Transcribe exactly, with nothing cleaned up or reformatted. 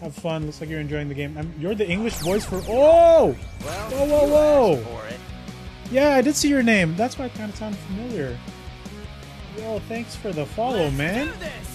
Have fun. Looks like you're enjoying the game. I'm, you're the English voice for. Oh! Well, whoa, whoa, whoa! for it. Yeah, I did see your name. That's why it kind of sounded familiar. Yo, thanks for the follow, Let's man. do this.